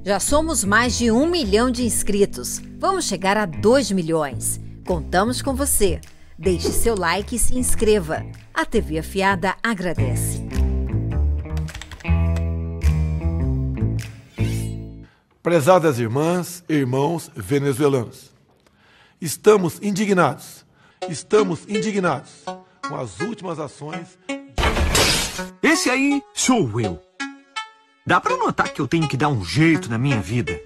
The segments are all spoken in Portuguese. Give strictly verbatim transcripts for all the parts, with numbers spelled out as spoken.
Já somos mais de um milhão de inscritos. Vamos chegar a dois milhões. Contamos com você. Deixe seu like e se inscreva. A T V Afiada agradece. Prezadas irmãs e irmãos venezuelanos, estamos indignados, estamos indignados com as últimas ações... Esse aí sou eu. Dá pra notar que eu tenho que dar um jeito na minha vida.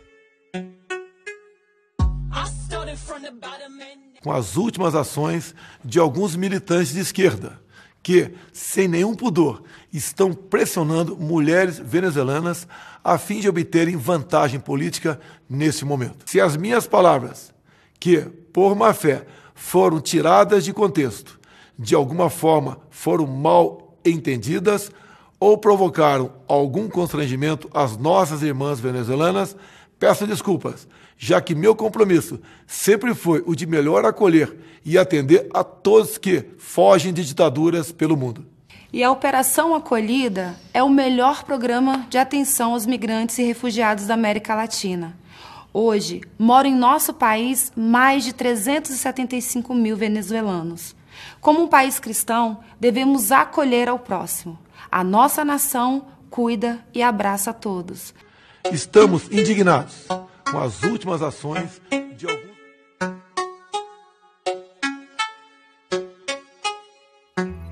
Com as últimas ações de alguns militantes de esquerda, que, sem nenhum pudor, estão pressionando mulheres venezuelanas a fim de obterem vantagem política nesse momento. Se as minhas palavras, que, por má fé, foram tiradas de contexto, de alguma forma foram mal entendidas ou provocaram algum constrangimento às nossas irmãs venezuelanas, peço desculpas, já que meu compromisso sempre foi o de melhor acolher e atender a todos que fogem de ditaduras pelo mundo. E a Operação Acolhida é o melhor programa de atenção aos migrantes e refugiados da América Latina. Hoje, moram em nosso país mais de trezentos e setenta e cinco mil venezuelanos. Como um país cristão, devemos acolher ao próximo. A nossa nação cuida e abraça a todos. Estamos indignados com as últimas ações de alguns...